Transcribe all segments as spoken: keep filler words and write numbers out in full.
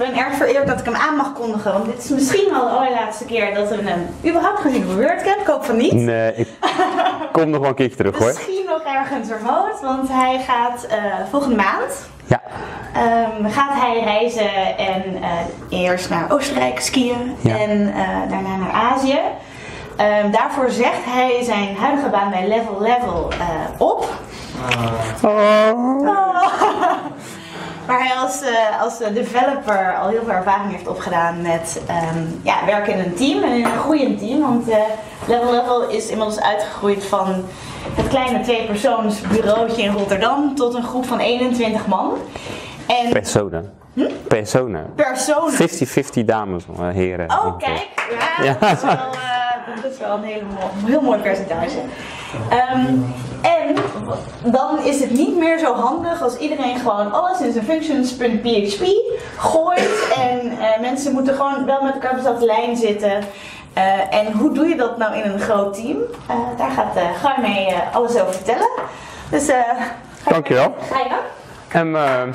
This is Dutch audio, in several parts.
ben erg vereerd dat ik hem aan mag kondigen, want dit is misschien wel de allerlaatste keer dat we hem überhaupt gezien op WordCamp. Ik hoop van niet. Nee, ik kom nog wel een keertje terug hoor. Misschien nog ergens remote, want hij gaat uh, volgende maand. Ja. Um, gaat hij reizen en uh, eerst naar Oostenrijk skiën ja. en uh, daarna naar Azië. Um, daarvoor zegt hij zijn huidige baan bij Level Level uh, op. Uh. Oh. Oh. Waar hij als, uh, als developer al heel veel ervaring heeft opgedaan met um, ja, werken in een team en in een groeiend team. Want uh, Level Level is inmiddels uitgegroeid van het kleine tweepersoonsbureautje in Rotterdam tot een groep van eenentwintig man. En Personen. Hm? Personen. Personen. vijftig vijftig dames, heren. Oh, kijk. Ja, ja. Dat, is wel, uh, dat is wel een hele mo heel mooi percentage. Um, en dan is het niet meer zo handig als iedereen gewoon alles in zijn functions.php gooit. En uh, mensen moeten gewoon wel met elkaar op dezelfde lijn zitten. Uh, en hoe doe je dat nou in een groot team? Uh, daar gaat uh, Gaarmee uh, alles over vertellen. Dus, uh, dankjewel. Ga je gang. En, uh,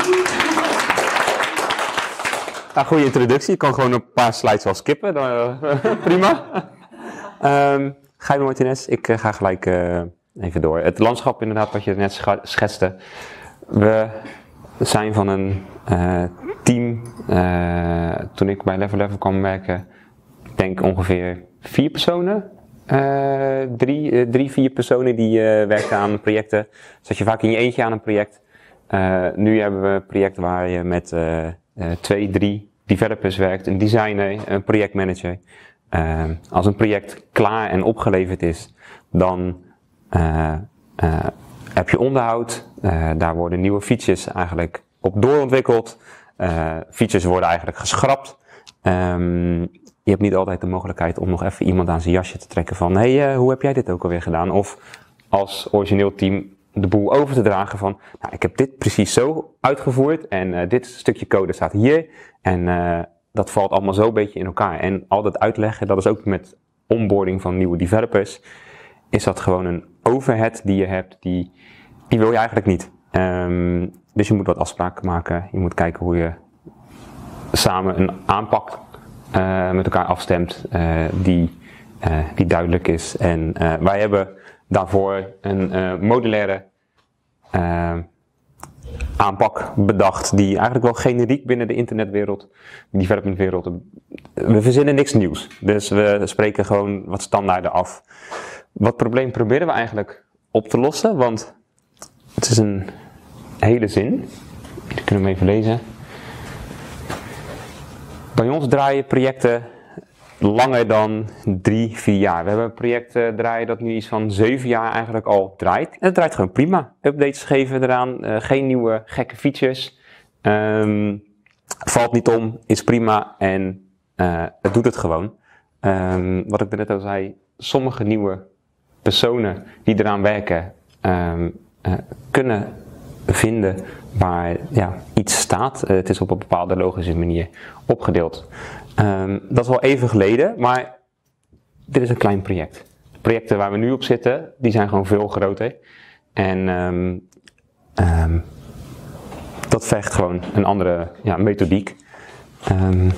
nou, goede introductie. Ik kan gewoon een paar slides wel skippen. Dan, uh, prima. Um, Jaime Martinez, ik uh, ga gelijk uh, even door. Het landschap inderdaad wat je net schetste. We zijn van een uh, team, uh, toen ik bij Level Level kwam werken, ik denk ongeveer vier personen. Uh, drie, uh, drie, vier personen die uh, werkten aan projecten. Zat je vaak in je eentje aan een project. Uh, nu hebben we een project waar je met uh, uh, twee, drie developers werkt. Een designer, een projectmanager. Uh, als een project klaar en opgeleverd is, dan uh, uh, heb je onderhoud. Uh, daar worden nieuwe features eigenlijk op doorontwikkeld. Uh, features worden eigenlijk geschrapt. Um, je hebt niet altijd de mogelijkheid om nog even iemand aan zijn jasje te trekken van hé, hey, uh, hoe heb jij dit ook alweer gedaan? Of als origineel team de boel over te dragen van nou, ik heb dit precies zo uitgevoerd en uh, dit stukje code staat hier en uh, dat valt allemaal zo een beetje in elkaar. En al dat uitleggen, dat is ook met onboarding van nieuwe developers, is dat gewoon een overhead die je hebt, die, die wil je eigenlijk niet. Um, dus je moet wat afspraken maken, je moet kijken hoe je samen een aanpak uh, met elkaar afstemt uh, die, uh, die duidelijk is. En uh, wij hebben daarvoor een uh, modulaire uh, aanpak bedacht die eigenlijk wel generiek binnen de internetwereld, de developmentwereld. We verzinnen niks nieuws, dus we spreken gewoon wat standaarden af. Wat probleem proberen we eigenlijk op te lossen, want het is een hele zin. Jullie kunnen hem even lezen. Bij ons draaien projecten langer dan drie, vier jaar. We hebben een project uh, draaien dat nu iets van zeven jaar eigenlijk al draait. En het draait gewoon prima. Updates geven eraan, uh, geen nieuwe gekke features. Um, valt niet om, is prima en uh, het doet het gewoon. Um, wat ik net al zei, sommige nieuwe personen die eraan werken, um, uh, kunnen vinden waar ja, iets staat. Uh, het is op een bepaalde logische manier opgedeeld. Um, dat is wel even geleden, maar dit is een klein project. De projecten waar we nu op zitten, die zijn gewoon veel groter. En um, um, dat vergt gewoon een andere ja, methodiek. Um,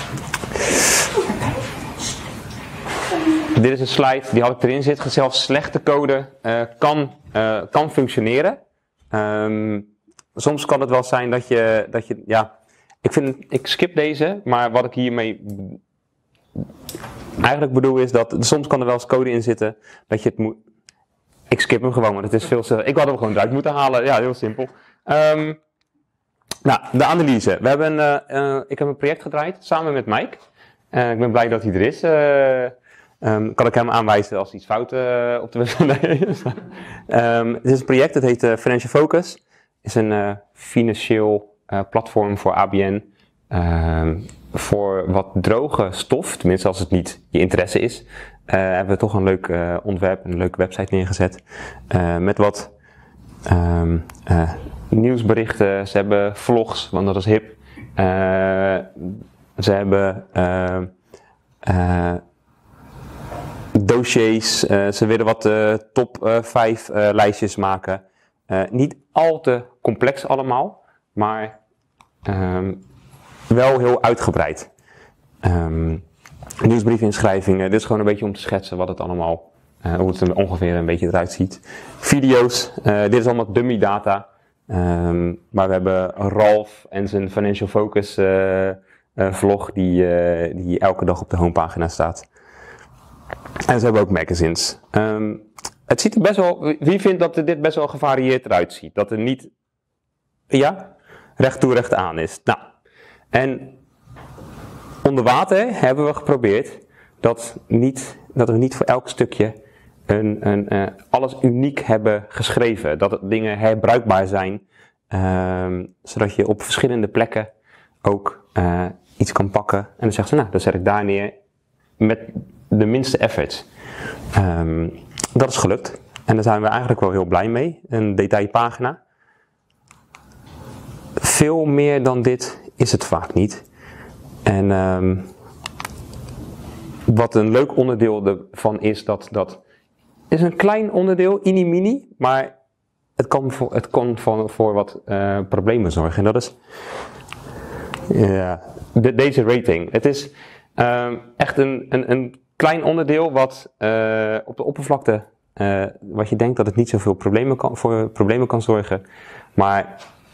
dit is een slide, die had ik erin zitten. Zelfs slechte code uh, kan, uh, kan functioneren. Um, soms kan het wel zijn dat je, dat je ja, ik vind, ik skip deze, maar wat ik hiermee eigenlijk bedoel is dat soms kan er wel eens code in zitten dat je het moet. Ik skip hem gewoon, want het is veel te. Ik had hem gewoon eruit moeten halen. Ja, heel simpel. Um, nou, de analyse. We hebben, uh, uh, ik heb een project gedraaid samen met Mike. Uh, ik ben blij dat hij er is. Uh, um, kan ik hem aanwijzen als iets fout uh, op de website is. um, het is een project, het heet uh, Financial Focus. Het is een uh, financieel uh, platform voor A B N. Uh, voor wat droge stof, tenminste als het niet je interesse is, uh, hebben we toch een leuk uh, ontwerp en een leuke website neergezet. Uh, met wat um, uh, nieuwsberichten, ze hebben vlogs, want dat is hip. Uh, ze hebben uh, uh, dossiers, uh, ze willen wat uh, top uh, vijf uh, lijstjes maken. Uh, niet al te complex allemaal, maar um, wel heel uitgebreid. Um, nieuwsbriefinschrijvingen, dit is gewoon een beetje om te schetsen wat het allemaal, uh, hoe het er ongeveer een beetje eruit ziet. Video's, uh, dit is allemaal dummy data. Um, maar we hebben Ralf en zijn Financial Focus uh, uh, vlog die, uh, die elke dag op de homepagina staat. En ze hebben ook magazines. Um, het ziet er best wel, wie vindt dat dit best wel gevarieerd eruit ziet? Dat er niet, ja, recht toe recht aan is. Nou, en onder water hebben we geprobeerd dat, niet, dat we niet voor elk stukje een, een, uh, alles uniek hebben geschreven. Dat het dingen herbruikbaar zijn, uh, zodat je op verschillende plekken ook uh, iets kan pakken. En dan zegt ze, nou, dan zet ik daar neer met de minste effort. Um, dat is gelukt. En daar zijn we eigenlijk wel heel blij mee. Een detailpagina. Veel meer dan dit is het vaak niet. En um, wat een leuk onderdeel ervan is, dat dat is een klein onderdeel, ini-mini, maar het kan voor, het kan voor, voor wat uh, problemen zorgen. En dat is ja, de, deze rating. Het is um, echt een, een, een klein onderdeel wat uh, op de oppervlakte, uh, wat je denkt dat het niet zoveel problemen kan, voor problemen kan zorgen, maar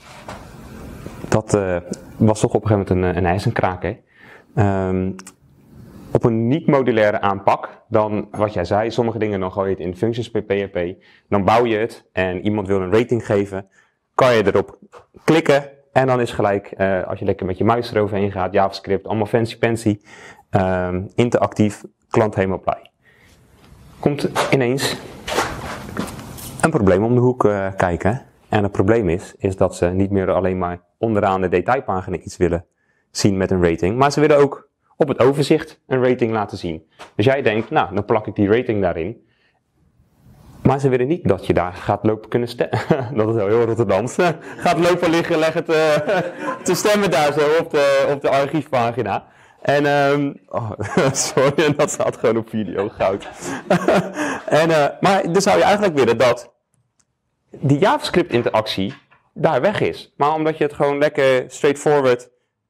dat uh, was toch op een gegeven moment een, een ijzerkraker. Um, op een niet-modulaire aanpak, dan wat jij zei, sommige dingen dan gooi je het in functions bij P H P, dan bouw je het en iemand wil een rating geven, kan je erop klikken en dan is gelijk, uh, als je lekker met je muis eroverheen gaat, JavaScript, allemaal fancy-pancy, um, interactief, klant helemaal blij. Komt ineens een probleem om de hoek uh, kijken. En het probleem is, is dat ze niet meer alleen maar onderaan de detailpagina iets willen zien met een rating, maar ze willen ook op het overzicht een rating laten zien. Dus jij denkt, nou, dan plak ik die rating daarin. Maar ze willen niet dat je daar gaat lopen kunnen stemmen. Dat is wel heel Rotterdams. Gaat lopen liggen, leggen te, te stemmen daar zo op de, op de archiefpagina. En, um, oh, sorry, dat staat gewoon op video, goud. en, uh, maar dan zou je eigenlijk willen dat die JavaScript interactie daar weg is. Maar omdat je het gewoon lekker straightforward,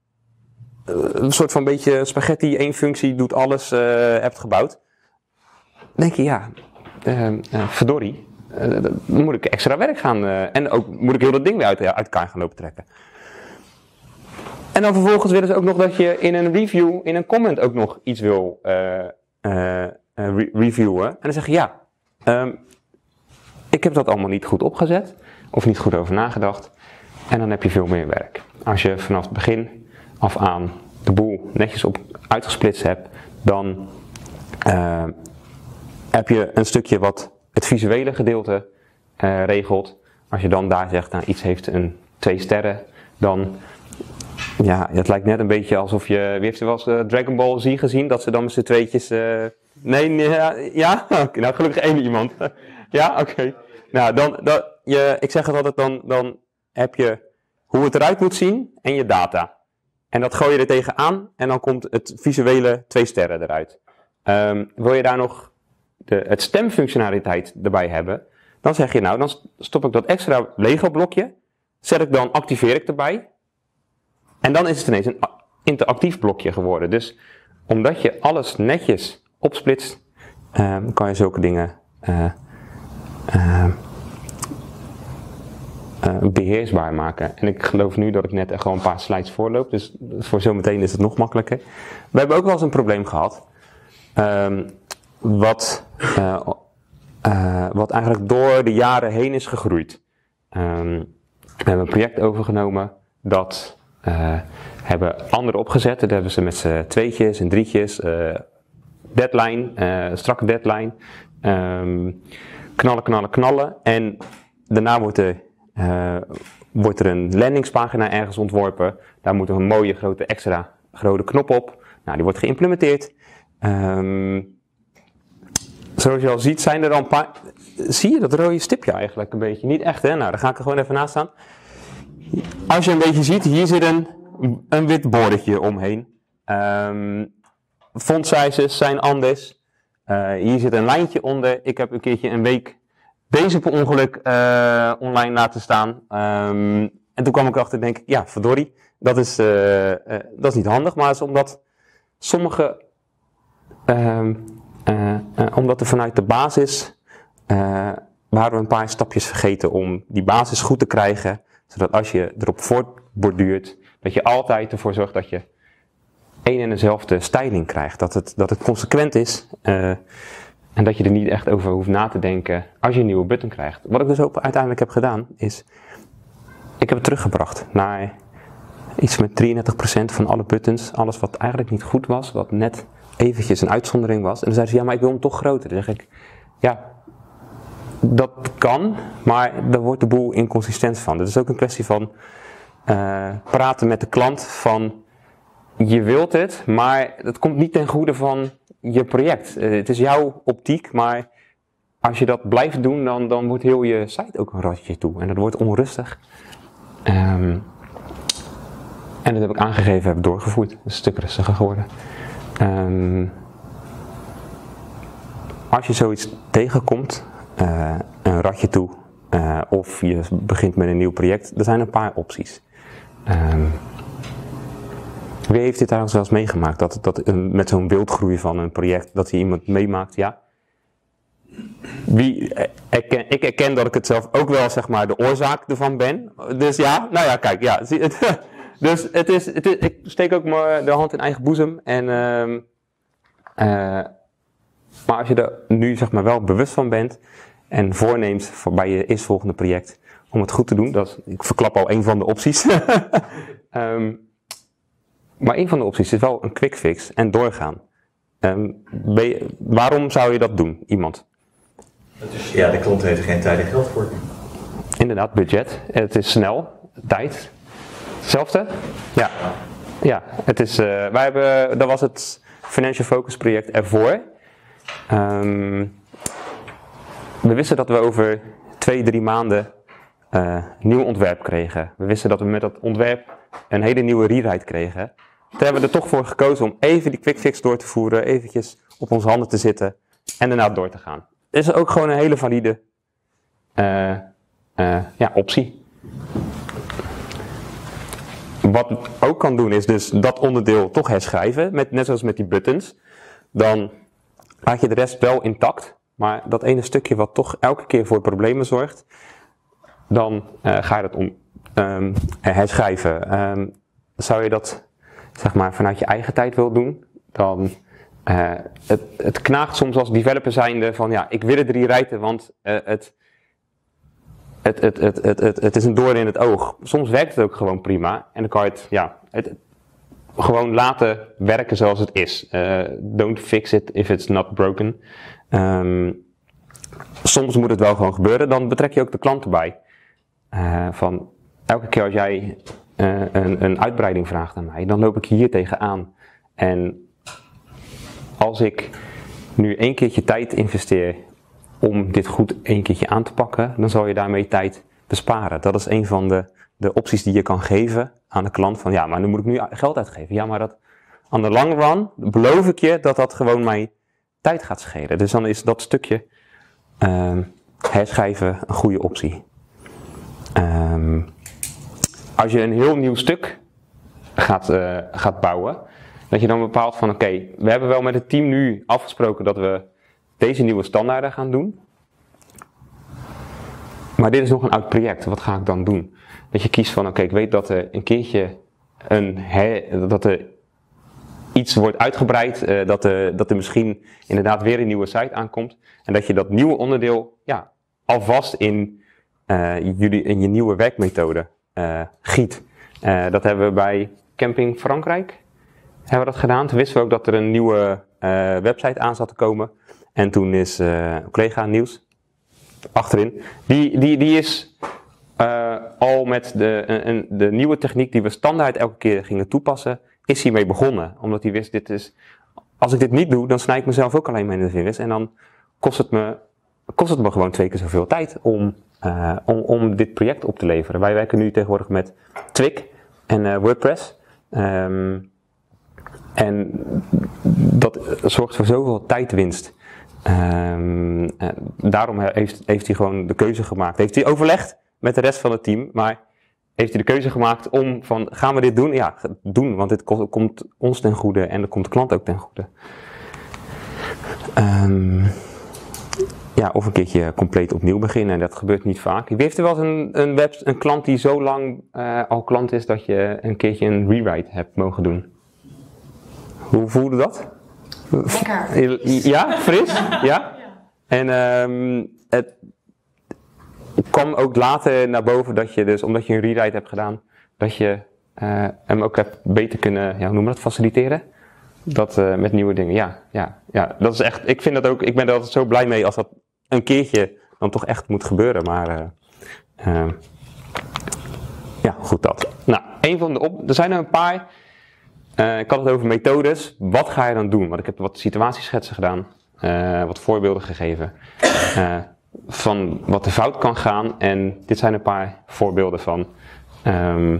een soort van beetje spaghetti, één functie doet alles, uh, hebt gebouwd. Dan denk je, ja, uh, uh, verdorie, uh, dan moet ik extra werk gaan. Uh, en ook moet ik heel dat ding weer uit, uit elkaar gaan lopen trekken. En dan vervolgens willen ze ook nog dat je in een review, in een comment ook nog iets wil uh, uh, uh, re- reviewen. En dan zeg je, ja, um, ik heb dat allemaal niet goed opgezet, of niet goed over nagedacht. En dan heb je veel meer werk. Als je vanaf het begin af aan de boel netjes op uitgesplitst hebt, dan uh, heb je een stukje wat het visuele gedeelte uh, regelt. Als je dan daar zegt, nou, iets heeft een twee sterren, dan, ja, het lijkt net een beetje alsof je, wie heeft er wel eens uh, Dragon Ball Z gezien, dat ze dan met z'n tweetjes, uh, nee, nee, ja, ja? Okay, nou gelukkig één iemand. Ja, oké. Okay. Nou, dan, dan, je, ik zeg het altijd, dan, dan heb je hoe het eruit moet zien en je data. En dat gooi je er tegenaan en dan komt het visuele twee sterren eruit. Um, wil je daar nog de, het stemfunctionaliteit erbij hebben, dan zeg je nou, dan stop ik dat extra Lego blokje, zet ik dan, activeer ik erbij. En dan is het ineens een interactief blokje geworden. Dus omdat je alles netjes opsplitst, um, kan je zulke dingen uh, uh, uh, beheersbaar maken. En ik geloof nu dat ik net echt gewoon een paar slides voorloop, dus voor zometeen is het nog makkelijker. We hebben ook wel eens een probleem gehad, um, wat, uh, uh, wat eigenlijk door de jaren heen is gegroeid. Um, we hebben een project overgenomen, dat uh, hebben anderen opgezet. Dat hebben ze met z'n tweetjes en drietjes, uh, deadline, uh, strakke deadline, um, knallen, knallen, knallen. En daarna wordt er, uh, wordt er een landingspagina ergens ontworpen. Daar moet er een mooie grote extra grote knop op. Nou, die wordt geïmplementeerd. Um, zoals je al ziet zijn er al een paar... Zie je dat rode stipje eigenlijk een beetje? Niet echt, hè? Nou, dan ga ik er gewoon even naast staan. Als je een beetje ziet, hier zit een, een wit bordetje omheen. Um, font sizes zijn anders. Uh, hier zit een lijntje onder. Ik heb een keertje een week deze per ongeluk uh, online laten staan. Um, en toen kwam ik erachter en denk ik, ja, verdorie. dat is, uh, uh, dat is niet handig, maar het is omdat sommige, uh, uh, uh, omdat er vanuit de basis, uh, waren we een paar stapjes vergeten om die basis goed te krijgen, zodat als je erop voortborduurt, dat je altijd ervoor zorgt dat je één en dezelfde styling krijgt. Dat het, dat het consequent is uh, en dat je er niet echt over hoeft na te denken als je een nieuwe button krijgt. Wat ik dus ook uiteindelijk heb gedaan is, ik heb het teruggebracht naar iets met drieëndertig procent van alle buttons. Alles wat eigenlijk niet goed was, wat net eventjes een uitzondering was. En dan zeiden ze, ja, maar ik wil hem toch groter. Dan zeg ik, ja, dat kan, maar daar wordt de boel inconsistent van. Het is ook een kwestie van uh, praten met de klant van, je wilt het, maar het komt niet ten goede van je project. Uh, het is jouw optiek, maar als je dat blijft doen, dan, dan wordt heel je site ook een ratje toe. En dat wordt onrustig. Um, en dat heb ik aangegeven, heb ik doorgevoerd. Het is een stuk rustiger geworden. Um, als je zoiets tegenkomt, uh, een ratje toe, uh, of je begint met een nieuw project, er zijn een paar opties. Um, wie heeft dit trouwens wel eens meegemaakt? Dat, dat uh, met zo'n wildgroei van een project, dat je iemand meemaakt, ja? Wie, erken, ik erken dat ik het zelf ook wel, zeg maar, de oorzaak ervan ben. Dus ja, nou ja, kijk, ja. Dus het is, het is, ik steek ook maar de hand in eigen boezem. En, uh, uh, maar als je er nu, zeg maar, wel bewust van bent en voorneemt voor bij je eerstvolgende project om het goed te doen, dat is, ik verklap al een van de opties. um, maar een van de opties is wel een quick fix en doorgaan. Um, ben je, waarom zou je dat doen, iemand? Dus ja, de klant heeft geen tijd en geld voor. Inderdaad, budget. Het is snel, tijd. Hetzelfde? Ja. Ja, het is, uh, wij hebben, dat was het Financial Focus project ervoor. Um, we wisten dat we over twee, drie maanden uh, nieuw ontwerp kregen. We wisten dat we met dat ontwerp een hele nieuwe rewrite kregen. Toen hebben we er toch voor gekozen om even die quick fix door te voeren, eventjes op onze handen te zitten en daarna door te gaan. Het is ook gewoon een hele valide uh, uh, ja, optie. Wat het ook kan doen is dus dat onderdeel toch herschrijven, met, net zoals met die buttons. Dan laat je de rest wel intact, maar dat ene stukje wat toch elke keer voor problemen zorgt, dan uh, ga je dat om, um, herschrijven. Um, zou je dat, zeg maar, vanuit je eigen tijd wil doen, dan uh, het, het knaagt soms als developer zijnde van, ja, ik wil het rewriten, want uh, het, het, het, het, het, het, het is een doorn in het oog. Soms werkt het ook gewoon prima en dan kan je het, ja, het gewoon laten werken zoals het is. Uh, don't fix it if it's not broken. Um, soms moet het wel gewoon gebeuren, dan betrek je ook de klant erbij. Uh, van elke keer als jij uh, een, een uitbreiding vraagt aan mij, dan loop ik hier tegenaan. En als ik nu één keertje tijd investeer om dit goed één keertje aan te pakken, dan zal je daarmee tijd besparen. Dat is een van de, de opties die je kan geven aan de klant. Van ja, maar nu moet ik nu geld uitgeven. Ja, maar dat aan de long run beloof ik je dat dat gewoon mij tijd gaat schelen. Dus dan is dat stukje uh, herschrijven een goede optie. Um, als je een heel nieuw stuk gaat, uh, gaat bouwen, dat je dan bepaalt van oké, okay, we hebben wel met het team nu afgesproken dat we deze nieuwe standaarden gaan doen. Maar dit is nog een oud project, wat ga ik dan doen? Dat je kiest van oké, okay, ik weet dat er een keertje een her, dat er iets wordt uitgebreid, uh, dat, er, dat er misschien inderdaad weer een nieuwe site aankomt. En dat je dat nieuwe onderdeel ja, alvast in, uh, jullie, in je nieuwe werkmethode uh, giet. Uh, dat hebben we bij Camping Frankrijk hebben we dat gedaan. Toen wisten we ook dat er een nieuwe uh, website aan zat te komen. En toen is uh, een collega Niels, achterin, die, die, die is uh, al met de, een, de nieuwe techniek die we standaard elke keer gingen toepassen, is hiermee begonnen. Omdat hij wist, dit is, als ik dit niet doe, dan snij ik mezelf ook alleen maar in de vingers. En dan kost het me, kost het me gewoon twee keer zoveel tijd om, uh, om, om dit project op te leveren. Wij werken nu tegenwoordig met Twig en uh, WordPress. Um, en dat zorgt voor zoveel tijdwinst. Um, uh, daarom heeft, heeft hij gewoon de keuze gemaakt. Heeft hij overlegd met de rest van het team, maar heeft hij de keuze gemaakt om van, gaan we dit doen? Ja, doen, want dit ko- komt ons ten goede en dat komt de klant ook ten goede. Um, ja, of een keertje compleet opnieuw beginnen, dat gebeurt niet vaak. Wie heeft er wel eens een, een, web, een klant die zo lang uh, al klant is dat je een keertje een rewrite hebt mogen doen? Hoe voelde dat? Lekker. Ja, fris? Ja? En um, het kwam ook later naar boven dat je dus, omdat je een rewrite hebt gedaan, dat je uh, hem ook hebt beter kunnen, ja, hoe noem je dat, faciliteren? Dat uh, met nieuwe dingen, ja, ja, ja. Dat is echt, ik vind dat ook, ik ben er altijd zo blij mee als dat een keertje dan toch echt moet gebeuren, maar uh, uh, ja, goed dat. Nou, een van de op, er zijn er een paar. Uh, ik had het over methodes. Wat ga je dan doen? Want ik heb wat situatieschetsen gedaan, uh, wat voorbeelden gegeven uh, van wat er fout kan gaan. En dit zijn een paar voorbeelden van um,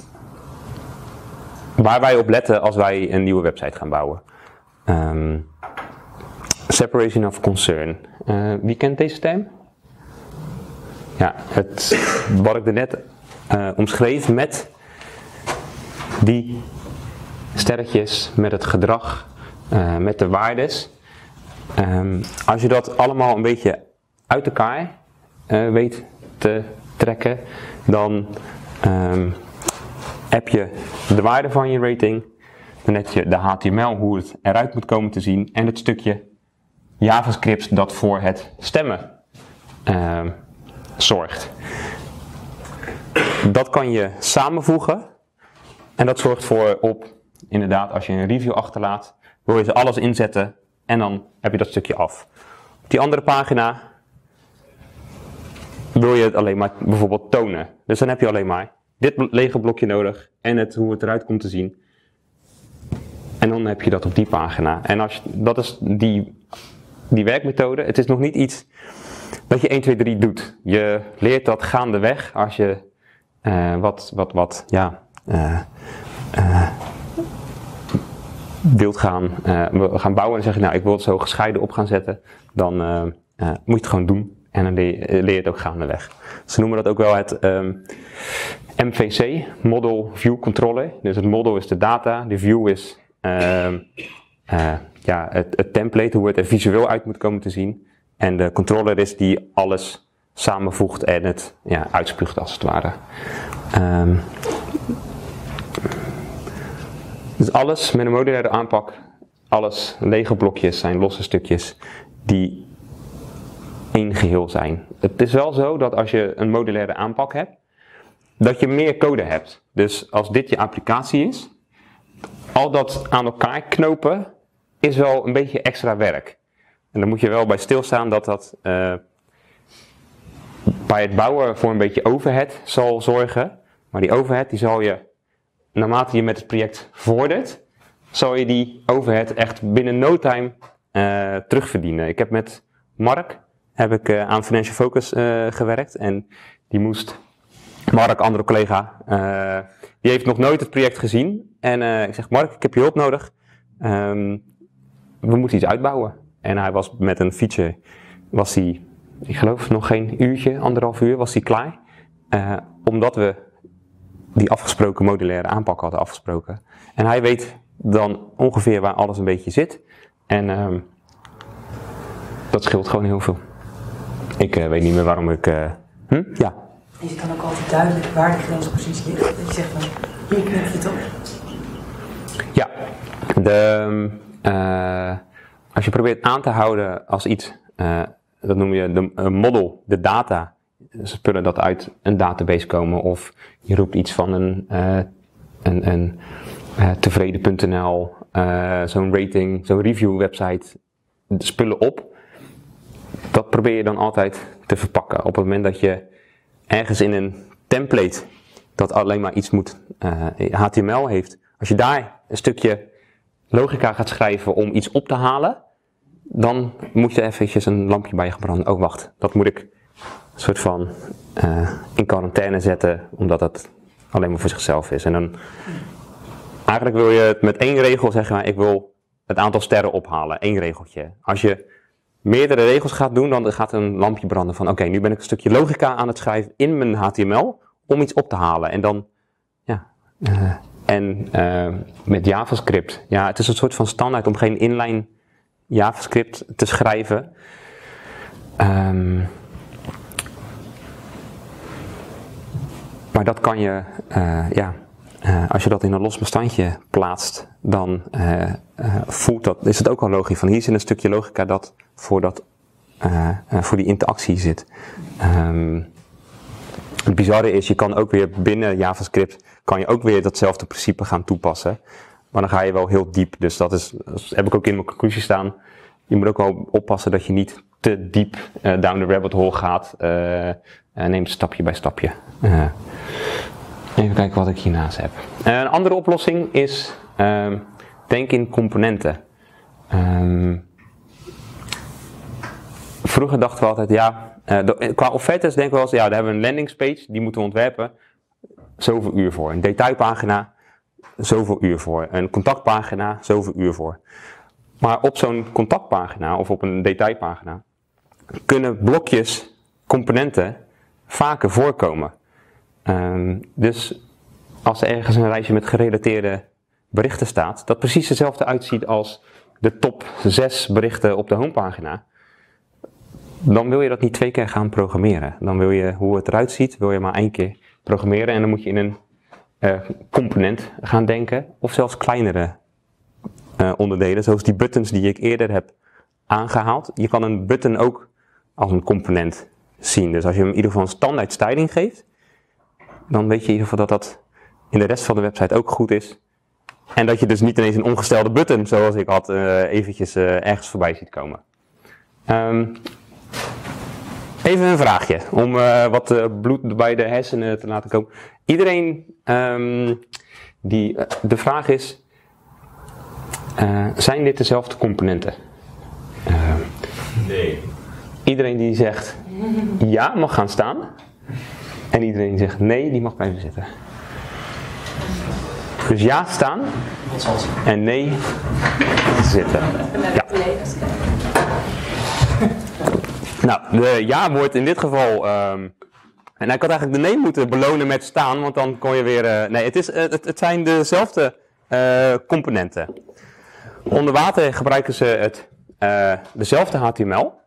waar wij op letten als wij een nieuwe website gaan bouwen. Um, separation of concern. Uh, wie kent deze term? Ja, het, wat ik er net uh, omschreef met die sterretjes, met het gedrag, uh, met de waardes. Um, als je dat allemaal een beetje uit elkaar uh, weet te trekken, dan um, heb je de waarde van je rating, dan heb je de H T M L, hoe het eruit moet komen te zien, en het stukje JavaScript dat voor het stemmen uh, zorgt. Dat kan je samenvoegen en dat zorgt voor op, inderdaad, als je een review achterlaat, wil je ze alles inzetten en dan heb je dat stukje af. Op die andere pagina wil je het alleen maar bijvoorbeeld tonen. Dus dan heb je alleen maar dit lege blokje nodig en het, hoe het eruit komt te zien. En dan heb je dat op die pagina. En als je, dat is die, die werkmethode. Het is nog niet iets dat je één, twee, drie doet. Je leert dat gaandeweg als je uh, wat, wat, wat, ja, uh, uh, wilt gaan, uh, gaan bouwen en zeg je, nou, ik wil het zo gescheiden op gaan zetten. Dan uh, uh, moet je het gewoon doen. En dan leer, leer je het ook gaandeweg. Ze noemen dat ook wel het um, M V C, Model View Controller. Dus het model is de data, de view is uh, uh, ja, het, het template, hoe het er visueel uit moet komen te zien. En de controller is die alles samenvoegt en het ja, uitspuugt als het ware. Um, dus alles met een modulaire aanpak, alles lege blokjes zijn losse stukjes die één geheel zijn. Het is wel zo dat als je een modulaire aanpak hebt, dat je meer code hebt. Dus als dit je applicatie is, al dat aan elkaar knopen is wel een beetje extra werk. En dan moet je wel bij stilstaan dat dat uh, bij het bouwen voor een beetje overhead zal zorgen. Maar die overhead die zal je, naarmate je met het project vordert, zal je die overhead echt binnen no time uh, terugverdienen. Ik heb met Mark heb ik uh, aan Financial Focus uh, gewerkt en die moest, Mark, andere collega, uh, die heeft nog nooit het project gezien. En uh, ik zeg, Mark, ik heb je hulp nodig. Um, we moeten iets uitbouwen. En hij was met een feature, was hij, ik geloof nog geen uurtje, anderhalf uur, was hij klaar. Uh, omdat we die afgesproken modulaire aanpak hadden afgesproken. En hij weet dan ongeveer waar alles een beetje zit. En um, dat scheelt gewoon heel veel. Ik uh, weet niet meer waarom ik... Uh, hm? Ja. En je kan ook altijd duidelijk waar de grens precies ligt. Dat je zegt van, hier knip je het op. Ja. De, uh, als je probeert aan te houden als iets, uh, dat noem je de uh, model, de data, spullen dat uit een database komen. Of je roept iets van een, uh, een, een uh, tevreden punt n l, uh, zo'n rating, zo'n review website, spullen op. Dat probeer je dan altijd te verpakken. Op het moment dat je ergens in een template dat alleen maar iets moet, uh, H T M L heeft. Als je daar een stukje logica gaat schrijven om iets op te halen, dan moet je eventjes een lampje bij je gebranden. Oh wacht, dat moet ik een soort van uh, in quarantaine zetten, omdat dat alleen maar voor zichzelf is. En dan, eigenlijk wil je het met één regel zeggen, maar ik wil het aantal sterren ophalen. Eén regeltje. Als je meerdere regels gaat doen, dan gaat een lampje branden van oké, okay, nu ben ik een stukje logica aan het schrijven in mijn H T M L. Op om iets op te halen. En dan, ja, uh, en uh, met JavaScript, ja, het is een soort van standaard om geen inline JavaScript te schrijven. Um, maar dat kan je, uh, ja, uh, als je dat in een los bestandje plaatst, dan uh, uh, voelt dat, is het ook al logisch. Van hier zit een stukje logica dat voor, dat, uh, uh, voor die interactie zit. Um, het bizarre is, je kan ook weer binnen JavaScript, kan je ook weer datzelfde principe gaan toepassen. Maar dan ga je wel heel diep. Dus dat is, dat heb ik ook in mijn conclusie staan. Je moet ook wel oppassen dat je niet te diep uh, down the rabbit hole gaat. Uh, uh, neem het stapje bij stapje. Uh, even kijken wat ik hiernaast heb. Uh, een andere oplossing is, uh, denk in componenten. Um, vroeger dachten we altijd, ja, uh, de, qua offertes denken we wel eens, ja, daar hebben we een landingspage, die moeten we ontwerpen. Zoveel uur voor. Een detailpagina, zoveel uur voor. Een contactpagina, zoveel uur voor. Maar op zo'n contactpagina of op een detailpagina kunnen blokjes, componenten vaker voorkomen. Um, dus als er ergens een lijstje met gerelateerde berichten staat, dat precies hetzelfde uitziet als de top zes berichten op de homepagina, dan wil je dat niet twee keer gaan programmeren. Dan wil je hoe het eruit ziet, wil je maar één keer programmeren en dan moet je in een uh, component gaan denken of zelfs kleinere Uh, onderdelen, zoals die buttons die ik eerder heb aangehaald. Je kan een button ook als een component zien. Dus als je hem in ieder geval een standaard styling geeft, dan weet je in ieder geval dat dat in de rest van de website ook goed is. En dat je dus niet ineens een ongestelde button, zoals ik had, uh, eventjes uh, ergens voorbij ziet komen. Um, even een vraagje, om uh, wat uh, bloed bij de hersenen te laten komen. Iedereen, um, die, uh, de vraag is, Uh, zijn dit dezelfde componenten? Uh, nee. Iedereen die zegt ja mag gaan staan. En iedereen die zegt nee, die mag blijven zitten. Dus ja staan. En nee zitten. Ja. Nou, de ja wordt in dit geval... Um, en ik had eigenlijk de nee moeten belonen met staan. Want dan kon je weer... Uh, nee, het, is, uh, het, het zijn dezelfde uh, componenten. Onder water gebruiken ze het, uh, dezelfde H T M L.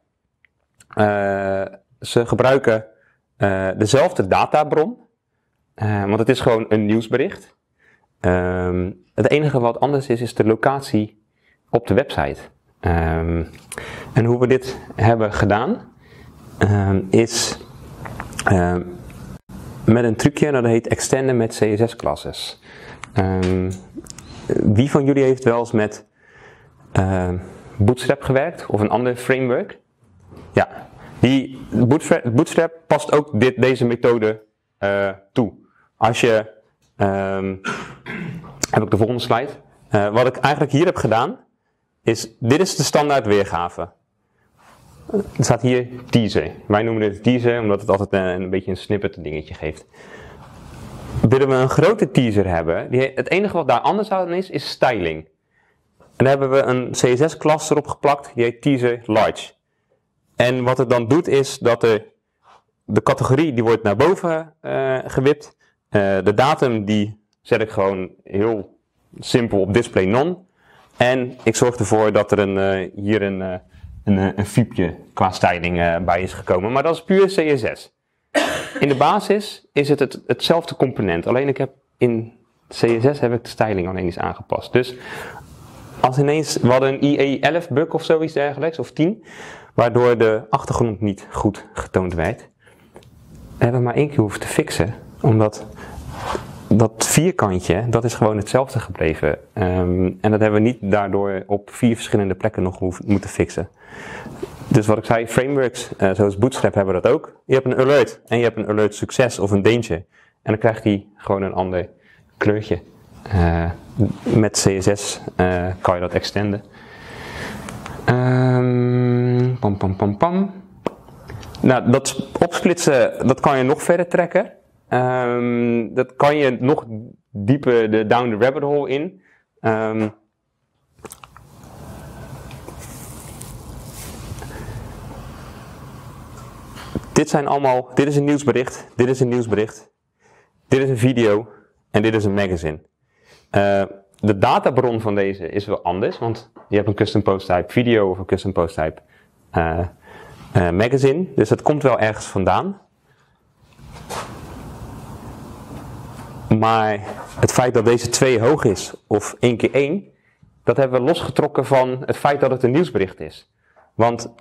Uh, ze gebruiken uh, dezelfde databron. Uh, want het is gewoon een nieuwsbericht. Um, het enige wat anders is, is de locatie op de website. Um, en hoe we dit hebben gedaan, um, is um, met een trucje, dat heet extenden met C S S-classes. Um, wie van jullie heeft wel eens met Uh, Bootstrap gewerkt of een ander framework? Ja, die Bootstrap, Bootstrap past ook dit, deze methode uh, toe. Als je, um, heb ik de volgende slide. Uh, wat ik eigenlijk hier heb gedaan, is, dit is de standaard weergave. Er staat hier teaser. Wij noemen dit teaser omdat het altijd een, een beetje een snippet dingetje geeft. Willen we een grote teaser hebben, die, het enige wat daar anders aan is, is styling. En dan hebben we een C S S-klas erop geplakt, die heet teaser large. En wat het dan doet is dat er de categorie die wordt naar boven uh, gewipt. Uh, de datum die zet ik gewoon heel simpel op display none. En ik zorg ervoor dat er een, uh, hier een, uh, een, een fiepje qua styling uh, bij is gekomen. Maar dat is puur C S S. In de basis is het, het hetzelfde component. Alleen ik heb in C S S heb ik de styling alleen eens aangepast. Dus als ineens, we hadden een I E elf bug of zoiets dergelijks, of tien, waardoor de achtergrond niet goed getoond werd. We hebben maar één keer hoeven te fixen, omdat dat vierkantje, dat is gewoon hetzelfde gebleven. Um, en dat hebben we niet daardoor op vier verschillende plekken nog hoeven, moeten fixen. Dus wat ik zei, frameworks, uh, zoals Bootstrap hebben dat ook. Je hebt een alert en je hebt een alert succes of een danger. En dan krijgt hij gewoon een ander kleurtje. Uh, met C S S uh, kan je dat extenden. Um, pam, pam, pam, pam. Nou, dat opsplitsen, dat kan je nog verder trekken. Um, dat kan je nog dieper de down the rabbit hole in. Um, dit zijn allemaal, dit is een nieuwsbericht, dit is een nieuwsbericht. dit is een video en dit is een magazine. Uh, de databron van deze is wel anders, want je hebt een custom post type video of een custom post type uh, uh, magazine. Dus dat komt wel ergens vandaan. Maar het feit dat deze twee hoog is, of één keer één, dat hebben we losgetrokken van het feit dat het een nieuwsbericht is. Want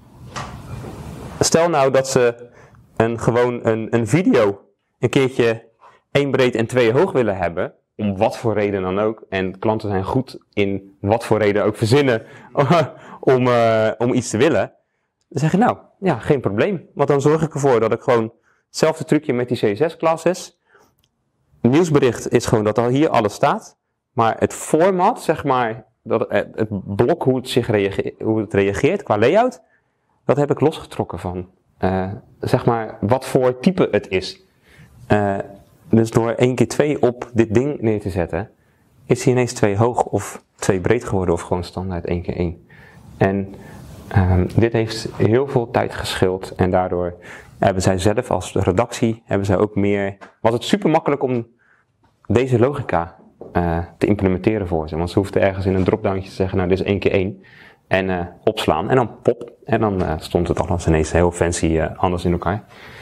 stel nou dat ze een, gewoon een, een video een keertje één breed en twee hoog willen hebben, om wat voor reden dan ook. En klanten zijn goed in wat voor reden ook verzinnen om, uh, om iets te willen. Dan zeg je nou, ja, geen probleem. Want dan zorg ik ervoor dat ik gewoon hetzelfde trucje met die C S S-classes. Nieuwsbericht is gewoon dat al hier alles staat. Maar het format, zeg maar, dat het, het blok hoe het, zich reageert, hoe het reageert qua layout, dat heb ik losgetrokken van, uh, zeg maar, wat voor type het is. Uh, dus door één keer twee op dit ding neer te zetten, is hij ineens twee hoog of twee breed geworden of gewoon standaard één keer één. En um, dit heeft heel veel tijd geschild en daardoor hebben zij zelf als redactie, hebben zij ook meer, was het super makkelijk om deze logica uh, te implementeren voor ze. Want ze hoefden ergens in een dropdowntje te zeggen, nou dit is één keer één. En uh, opslaan en dan pop. En dan uh, stond het alles ineens heel fancy uh, anders in elkaar.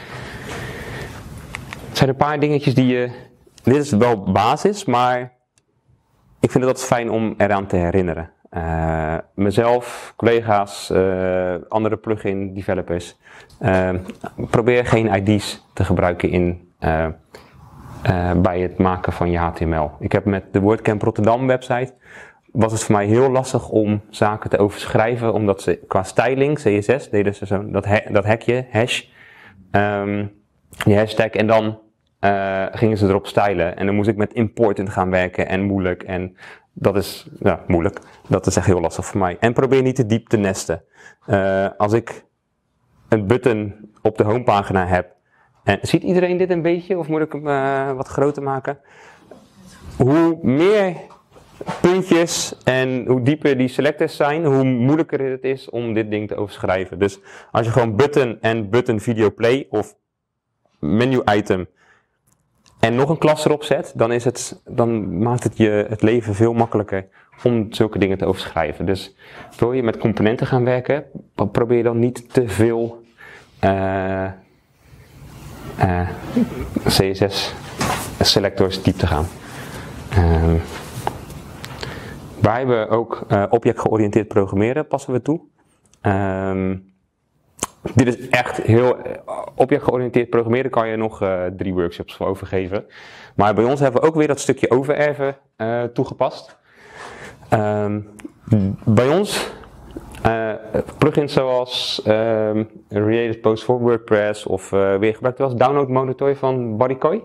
Het zijn een paar dingetjes die je, dit is wel basis, maar ik vind het altijd fijn om eraan te herinneren. Uh, mezelf, collega's, uh, andere plugin developers. Uh, probeer geen I D's te gebruiken in, uh, uh, bij het maken van je H T M L. Ik heb met de WordCamp Rotterdam website, was het voor mij heel lastig om zaken te overschrijven, omdat ze qua styling, C S S, deden ze zo dat, he, dat hekje, hash, um, die hashtag, en dan uh, gingen ze erop stylen. En dan moest ik met important gaan werken en moeilijk en dat is, ja, moeilijk. Dat is echt heel lastig voor mij. En probeer niet te diep te nesten. Uh, als ik een button op de homepagina heb. En ziet iedereen dit een beetje? Of moet ik hem uh, wat groter maken? Hoe meer puntjes en hoe dieper die selectors zijn, hoe moeilijker het is om dit ding te overschrijven. Dus als je gewoon button en button video play of menu item en nog een klas erop zet, dan, is het, dan maakt het je het leven veel makkelijker om zulke dingen te overschrijven. Dus wil je met componenten gaan werken, probeer dan niet te veel uh, uh, C S S selectors diep te gaan. Uh, wij hebben ook uh, objectgeoriënteerd programmeren, passen we toe. Uh, Dit is echt heel objectgeoriënteerd programmeren, kan je nog uh, drie workshops voor overgeven. Maar bij ons hebben we ook weer dat stukje overerven uh, toegepast. Um, bij ons uh, plugins zoals um, Related Post voor WordPress of uh, weer gebruikt wel eens Download Monitor van Bodycoy.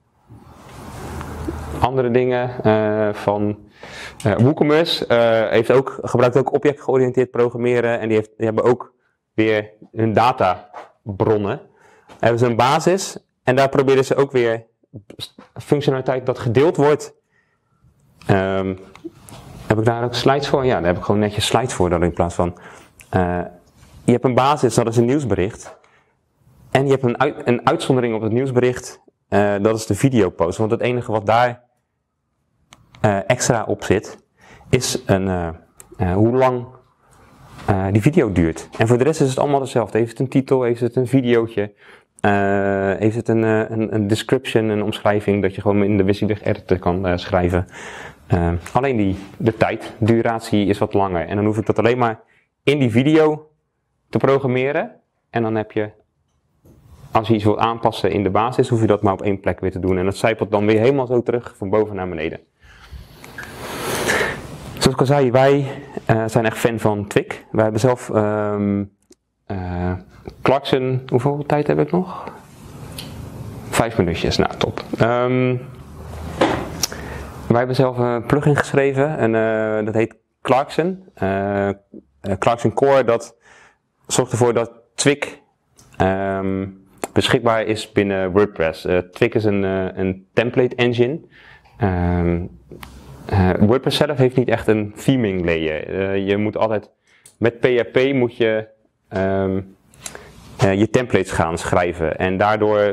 Andere dingen uh, van uh, WooCommerce uh, heeft ook, gebruikt ook objectgeoriënteerd programmeren en die, heeft, die hebben ook weer hun databronnen. Hebben ze een basis en daar proberen ze ook weer functionaliteit dat gedeeld wordt. Um, heb ik daar ook slides voor? Ja, daar heb ik gewoon netjes slides voor. Dat in plaats van, uh, je hebt een basis, dat is een nieuwsbericht. En je hebt een, uit, een uitzondering op het nieuwsbericht, uh, dat is de videopost. Want het enige wat daar uh, extra op zit, is een, uh, uh, hoe lang Uh, die video duurt. En voor de rest is het allemaal hetzelfde. Heeft het een titel, heeft het een videootje, uh, heeft het een, uh, een, een description, een omschrijving, dat je gewoon in de WYSIWYG editor kan uh, schrijven. Uh, alleen die, de tijd, duratie is wat langer. En dan hoef ik dat alleen maar in die video te programmeren. En dan heb je, als je iets wilt aanpassen in de basis, hoef je dat maar op één plek weer te doen. En dat zijpelt dan weer helemaal zo terug, van boven naar beneden. Zoals ik al zei, wij uh, zijn echt fan van Twig. Wij hebben zelf um, uh, Clarkson, hoeveel tijd heb ik nog? Vijf minuutjes, nou top. Um, wij hebben zelf een plugin geschreven en uh, dat heet Clarkson. Uh, uh, Clarkson Core, dat zorgt ervoor dat Twig um, beschikbaar is binnen WordPress. Uh, Twig is een, uh, een template engine. Um, Uh, WordPress zelf heeft niet echt een theming layer. Uh, je moet altijd, met P H P moet je um, uh, je templates gaan schrijven. En daardoor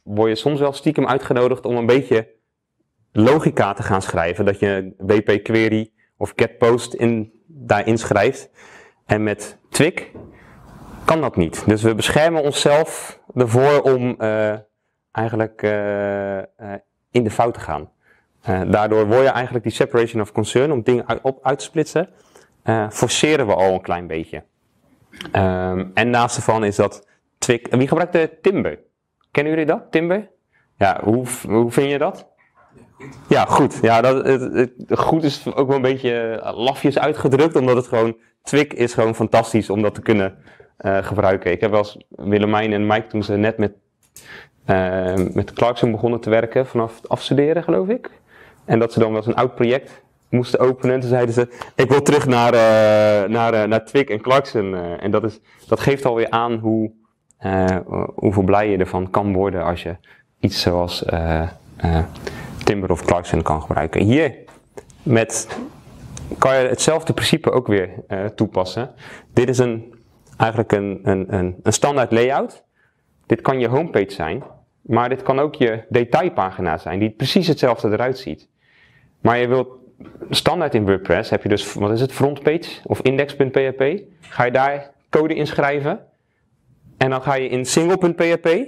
word je soms wel stiekem uitgenodigd om een beetje logica te gaan schrijven. Dat je W P query of get post in, daarin schrijft. En met Twig kan dat niet. Dus we beschermen onszelf ervoor om uh, eigenlijk uh, uh, in de fout te gaan. Uh, daardoor word je eigenlijk die separation of concern, om dingen uit, op, uit te splitsen, uh, forceren we al een klein beetje. Um, en naast ervan is dat Twig... Wie gebruikt de Timber? Kennen jullie dat, Timber? Ja, hoe, hoe vind je dat? Ja, goed. Ja, dat, het, het, goed is ook wel een beetje lafjes uitgedrukt, omdat het gewoon... Twig is gewoon fantastisch om dat te kunnen uh, gebruiken. Ik heb wel eens Willemijn en Mike toen ze net met, uh, met Clarkson begonnen te werken, vanaf het afstuderen geloof ik. En dat ze dan wel eens een oud project moesten openen. En toen zeiden ze, ik wil terug naar, uh, naar, uh, naar Twig en Clarkson. Uh, en dat, is, dat geeft alweer aan hoe, uh, hoeveel blij je ervan kan worden als je iets zoals uh, uh, Timber of Clarkson kan gebruiken. Hier met... kan je hetzelfde principe ook weer uh, toepassen. Dit is een, eigenlijk een, een, een, een standaard layout. Dit kan je homepage zijn, maar dit kan ook je detailpagina zijn, die precies hetzelfde eruit ziet. Maar je wilt, standaard in WordPress heb je dus, wat is het, frontpage of index.php. Ga je daar code inschrijven en dan ga je in single.php,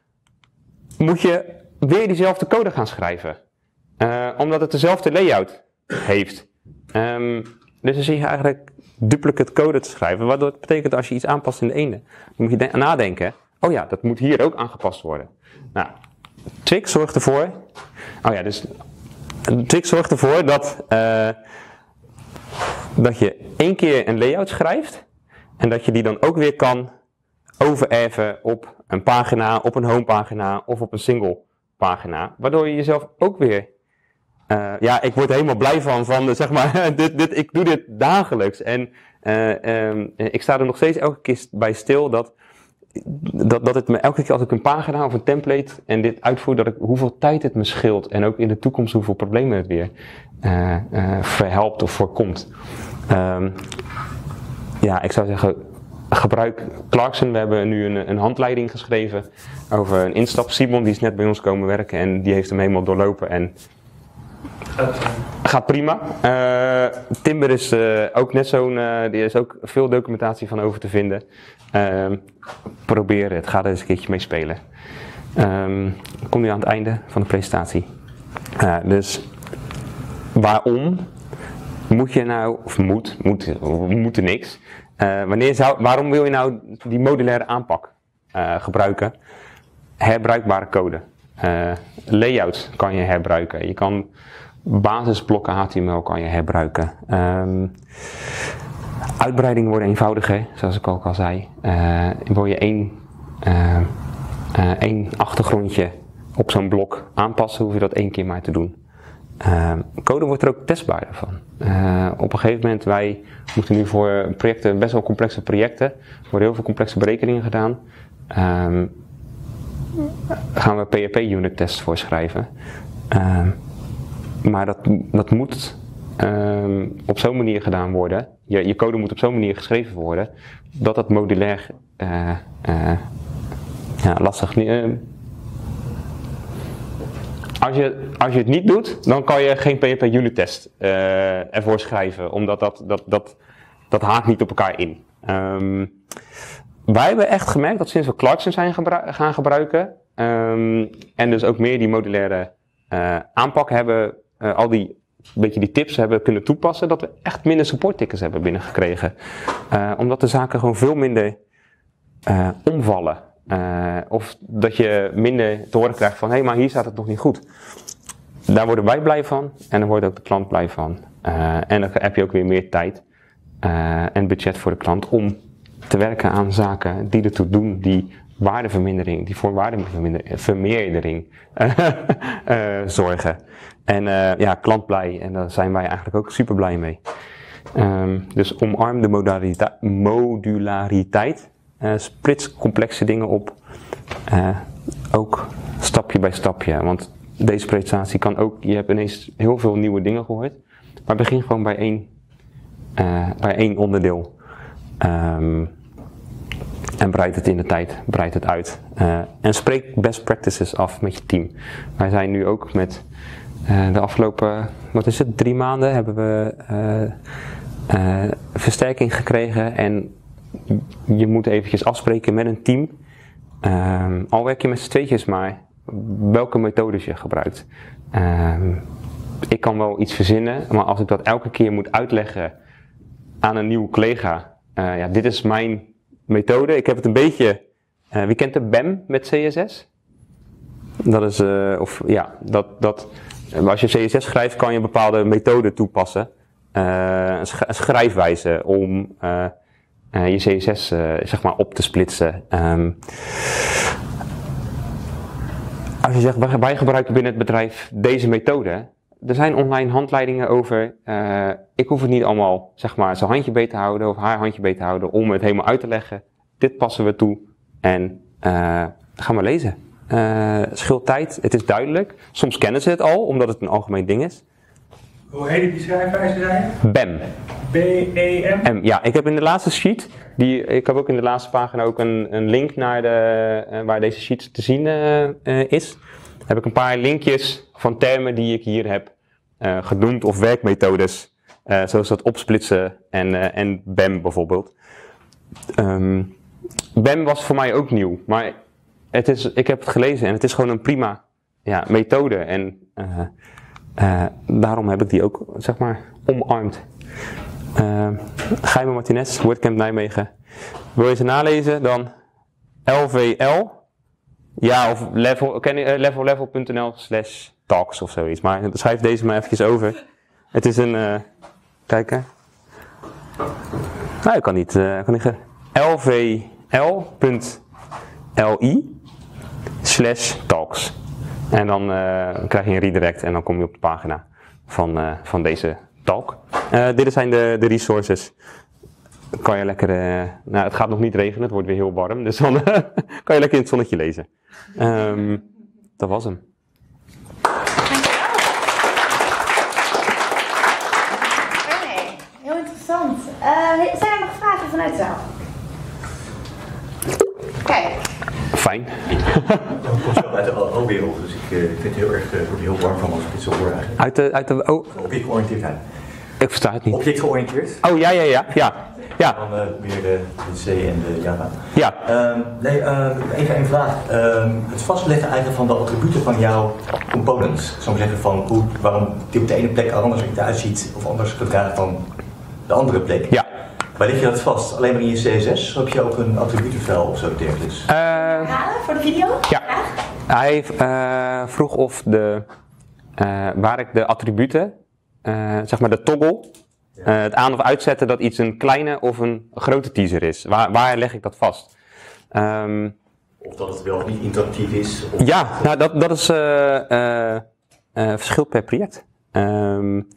moet je weer diezelfde code gaan schrijven. Uh, omdat het dezelfde layout heeft. Um, dus dan zie je eigenlijk duplicate code te schrijven, waardoor het betekent als je iets aanpast in de ene, dan moet je de- nadenken, oh ja, dat moet hier ook aangepast worden. Nou, Twig zorgt ervoor, oh ja, dus Twig zorgt ervoor dat, uh, dat je één keer een layout schrijft en dat je die dan ook weer kan overerven op een pagina, op een homepagina of op een single pagina, waardoor je jezelf ook weer Uh, ja, ik word er helemaal blij van, van zeg maar, dit, dit, ik doe dit dagelijks. En uh, um, ik sta er nog steeds elke keer bij stil dat, dat, dat het me elke keer als ik een pagina of een template en dit uitvoer, dat ik, hoeveel tijd het me scheelt. En ook in de toekomst hoeveel problemen het weer uh, uh, verhelpt of voorkomt. Um, ja, ik zou zeggen, gebruik Clarkson. We hebben nu een, een handleiding geschreven over een instap. Simon, die is net bij ons komen werken en die heeft hem helemaal doorlopen en gaat prima. Uh, Timber is uh, ook net zo'n, uh, er is ook veel documentatie van over te vinden. Uh, probeer het, ga er eens een keertje mee spelen. Um, dan kom je aan het einde van de presentatie. Uh, dus waarom moet je nou, of moet, moet we moeten niks. Uh, wanneer zou, waarom wil je nou die modulaire aanpak uh, gebruiken? Herbruikbare code. Uh, layouts kan je herbruiken. Je kan basisblokken H T M L kan je herbruiken. Um, uitbreidingen worden eenvoudiger, zoals ik ook al zei. Uh, wil je één, uh, uh, één achtergrondje op zo'n blok aanpassen, hoef je dat één keer maar te doen. Uh, code wordt er ook testbaarder van. Uh, op een gegeven moment, wij moeten nu voor projecten, best wel complexe projecten, er worden heel veel complexe berekeningen gedaan. Um, gaan we P H P unit tests voor schrijven. Uh, maar dat, dat moet uh, op zo'n manier gedaan worden. Je, je code moet op zo'n manier geschreven worden dat dat modulair uh, uh, ja, lastig uh, als je, als je het niet doet, dan kan je geen P H P unit test uh, ervoor schrijven, omdat dat, dat, dat, dat haakt niet op elkaar in. Um, Wij hebben echt gemerkt dat sinds we Clarkson zijn gebru- gaan gebruiken um, en dus ook meer die modulaire uh, aanpak hebben, uh, al die, beetje die tips hebben kunnen toepassen, dat we echt minder supporttickets hebben binnengekregen. Uh, omdat de zaken gewoon veel minder uh, omvallen. Uh, of dat je minder te horen krijgt van, hé, hey, maar hier staat het nog niet goed. Daar worden wij blij van en daar wordt ook de klant blij van. Uh, en dan heb je ook weer meer tijd uh, en budget voor de klant om te werken aan zaken die ertoe doen, die waardevermindering, die voor waardevermeerdering uh, uh, zorgen. En uh, ja, klant blij en daar zijn wij eigenlijk ook super blij mee. Um, dus omarm de modalita- modulariteit, uh, splits complexe dingen op, uh, ook stapje bij stapje. Want deze presentatie kan ook, je hebt ineens heel veel nieuwe dingen gehoord, maar begin gewoon bij één, uh, bij één onderdeel. Um, en breid het in de tijd, breid het uit. Uh, en spreek best practices af met je team. Wij zijn nu ook met uh, de afgelopen, wat is het, drie maanden hebben we uh, uh, versterking gekregen. En je moet eventjes afspreken met een team. Uh, al werk je met z'n tweetjes maar, welke methodes je gebruikt. Uh, ik kan wel iets verzinnen, maar als ik dat elke keer moet uitleggen aan een nieuwe collega. Uh, ja, dit is mijn methode. Ik heb het een beetje, uh, wie kent de B E M met C S S? Dat is, uh, of ja, dat, dat, als je C S S schrijft kan je een bepaalde methode toepassen. Uh, een, sch- een schrijfwijze om uh, uh, je C S S uh, zeg maar op te splitsen. Um, als je zegt, wij, wij gebruiken binnen het bedrijf deze methode. Er zijn online handleidingen over. Uh, ik hoef het niet allemaal, zeg maar, zijn handje beet te houden of haar handje beet te houden om het helemaal uit te leggen. Dit passen we toe en uh, ga maar lezen. Uh, scheelt tijd, het is duidelijk. Soms kennen ze het al, omdat het een algemeen ding is. Hoe heet die schrijfwijze zijn? B E M. B E M? M, ja, ik heb in de laatste sheet, die, ik heb ook in de laatste pagina ook een, een link naar de, uh, waar deze sheet te zien uh, uh, is. Heb ik een paar linkjes van termen die ik hier heb uh, genoemd of werkmethodes. Uh, zoals dat opsplitsen en, uh, en B E M bijvoorbeeld. Um, B E M was voor mij ook nieuw, maar het is, ik heb het gelezen en het is gewoon een prima ja, methode. En uh, uh, daarom heb ik die ook, zeg maar, omarmd. Uh, Jaime Martinez, WordCamp Nijmegen. Wil je ze nalezen, dan L V L. Ja, of level, uh, levellevel.nl slash talks of zoiets. Maar schrijf deze maar eventjes over. Het is een, uh, kijken. Nou, ik kan niet, uh, kan niet L V L.li slash talks. En dan uh, krijg je een redirect en dan kom je op de pagina van, uh, van deze talk. Uh, dit zijn de, de resources. Kan je lekker, uh, nou het gaat nog niet regenen, het wordt weer heel warm. Dus dan uh, kan je lekker in het zonnetje lezen. Um, dat was hem. Oké, heel interessant. Uh, zijn er nog vragen vanuit de zaal? Kijk. Fijn. Dat komt wel uit de O-wereld, dus ik uh, vind het heel erg, uh, word er heel warm van als ik dit zo hoor eigenlijk. Uit de, uit de oh. Objectgeoriënteerdheid. Ik versta het niet. Objectgeoriënteerd. Oh ja, ja, ja, ja. ja. Dan uh, weer de, de C en de Java. Ja. Um, nee, uh, even een vraag. Um, het vastleggen eigenlijk van de attributen van jouw components. Ik zou maar zeggen van hoe, waarom die op de ene plek anders eruit ziet of anders gedraagt dan de andere plek. Ja. Waar lig je dat vast? Alleen maar in je C S S? Of heb je ook een attributenvel of zo dergelijks? Uh, Herhalen voor de video? Ja. Hij uh, vroeg of de, uh, waar ik de attributen, uh, zeg maar de toggle, uh, het aan- of uitzetten dat iets een kleine of een grote teaser is. Waar, waar leg ik dat vast? Um, Of dat het wel of niet interactief is? Of ja, nou dat, dat is uh, uh, uh, verschil per project. Um,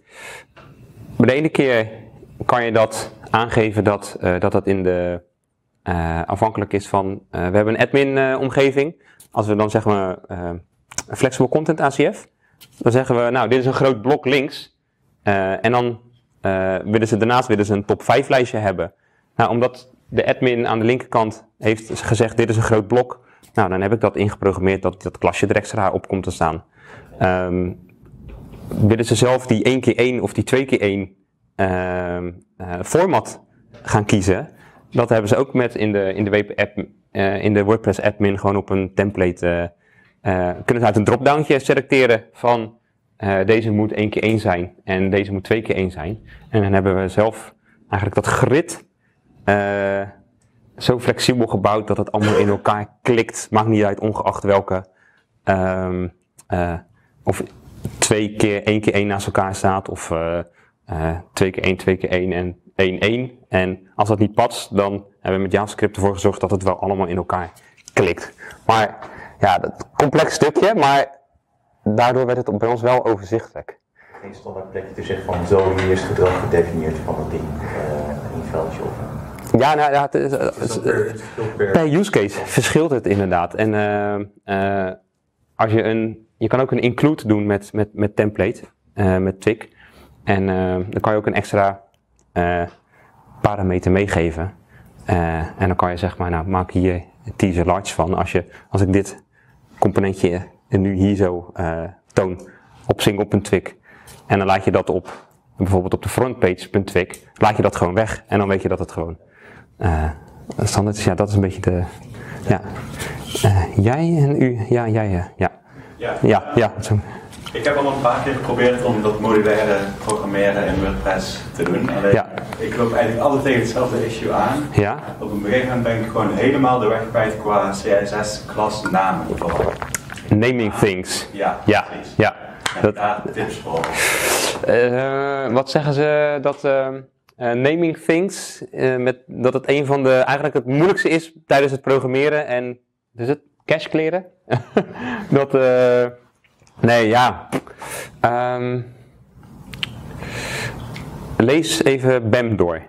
bij de ene keer kan je dat aangeven dat uh, dat, dat in de, uh, afhankelijk is van, uh, we hebben een admin uh, omgeving. Als we dan zeggen we uh, flexible content A C F, dan zeggen we nou dit is een groot blok links. Uh, en dan uh, willen ze daarnaast willen ze een top vijf lijstje hebben. Nou, omdat de admin aan de linkerkant heeft gezegd dit is een groot blok. Nou, dan heb ik dat ingeprogrammeerd dat dat klasje er extra op komt te staan. Um, willen ze zelf die één keer één of die twee keer één uh, uh, format gaan kiezen. Dat hebben ze ook met in de, in de, W P app, uh, in de WordPress admin gewoon op een template. Uh, uh, kunnen ze uit een dropdowntje selecteren van uh, deze moet één keer één zijn en deze moet twee keer één zijn. En dan hebben we zelf eigenlijk dat grid uh, zo flexibel gebouwd dat het allemaal in elkaar klikt. Maakt niet uit ongeacht welke um, uh, of twee keer één keer één naast elkaar staat of uh, uh, twee keer één, twee keer één en één één. En als dat niet past, dan hebben we met JavaScript ervoor gezorgd dat het wel allemaal in elkaar klikt. Maar ja, dat complex stukje, maar daardoor werd het bij ons wel overzichtelijk. Geen standaard plekje te zeggen van zo hier is het gedrag gedefinieerd van dat ding uh, in een veldje of... Ja, nou ja, het is, het is, het per, het per... per use case verschilt het inderdaad. En uh, uh, als je een, je kan ook een include doen met, met, met template, uh, met Twig. En uh, dan kan je ook een extra uh, parameter meegeven. Uh, en dan kan je zeg maar, nou maak hier teaser large van. Als, je, als ik dit componentje nu hier zo uh, toon op single.twig. En dan laat je dat op, bijvoorbeeld op de frontpage.twig, laat je dat gewoon weg. En dan weet je dat het gewoon uh, standaard is. Ja, dat is een beetje de... Ja. Uh, jij en u, ja, jij, uh, ja. Ja, ja, ja. Ik heb al een paar keer geprobeerd om dat modulaire programmeren in WordPress te doen. Alleen ja. ik loop eigenlijk altijd tegen hetzelfde issue aan. Ja. Op een gegeven moment ben ik gewoon helemaal de weg kwijt qua C S S-klas namen. Naming things. Ja, ja. precies. Ja. En dat, daar tips voor. Uh, wat zeggen ze dat uh, uh, naming things, uh, met, dat het een van de, eigenlijk het moeilijkste is tijdens het programmeren en, is het cache clearen? dat, uh, nee ja, um, lees even B A M door.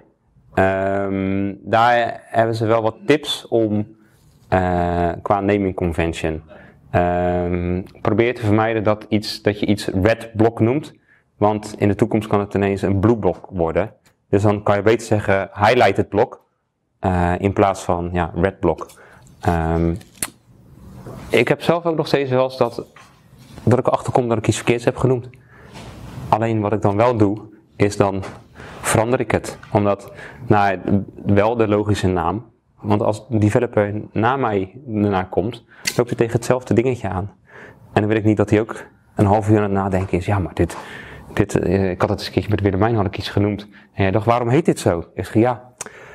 Um, daar hebben ze wel wat tips om, uh, qua naming convention. Um, probeer te vermijden dat, iets, dat je iets red block noemt, want in de toekomst kan het ineens een blue block worden. Dus dan kan je beter zeggen highlighted block uh, in plaats van ja, red block. Um, ik heb zelf ook nog steeds wel eens dat, dat ik erachter kom dat ik iets verkeerds heb genoemd. Alleen wat ik dan wel doe, is dan verander ik het. Omdat nou, wel de logische naam. Want als de developer na mij ernaar komt, loopt hij tegen hetzelfde dingetje aan. En dan wil ik niet dat hij ook een half uur aan het nadenken is. Ja, maar dit, dit uh, ik had het eens een keertje met Willemijn, had ik iets genoemd. En jij dacht, waarom heet dit zo? Ik zeg, ja,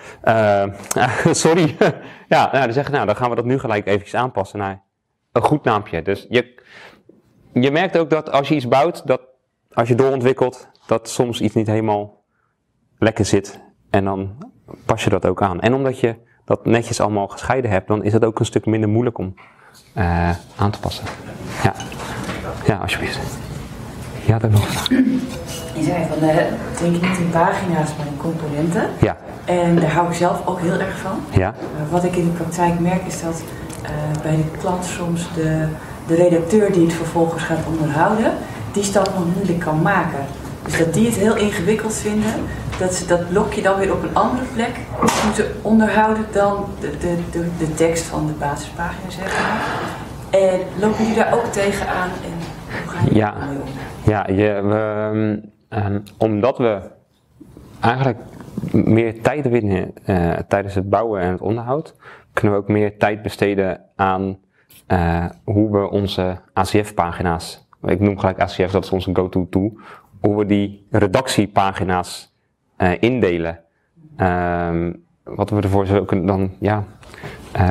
uh, sorry. ja, nou, dan zeg ik, nou, dan gaan we dat nu gelijk eventjes aanpassen naar een goed naampje. Dus je, je merkt ook dat als je iets bouwt, dat als je doorontwikkelt, dat soms iets niet helemaal lekker zit. En dan pas je dat ook aan. En omdat je dat netjes allemaal gescheiden hebt, dan is het ook een stuk minder moeilijk om uh, aan te passen. Ja, ja alsjeblieft. Ja, dat ook nog een vraag. Je zei van, uh, denk je niet in pagina's, maar in componenten. Ja. En daar hou ik zelf ook heel erg van. Ja. Uh, wat ik in de praktijk merk is dat uh, bij de klant soms de, de redacteur die het vervolgens gaat onderhouden, die stap nog moeilijk kan maken. Dus dat die het heel ingewikkeld vinden, dat ze dat blokje dan weer op een andere plek moeten onderhouden dan de, de, de, de tekst van de basispagina, zeg maar. En lopen jullie daar ook tegenaan en hoe ga je ja. daarmee om? Ja, je, we, um, omdat we eigenlijk meer tijd winnen uh, tijdens het bouwen en het onderhoud, kunnen we ook meer tijd besteden aan uh, hoe we onze A C F-pagina's, ik noem gelijk A C F, dat is onze go-to-tool, hoe we die redactiepagina's uh, indelen. Um, wat we ervoor zoeken dan, ja, uh,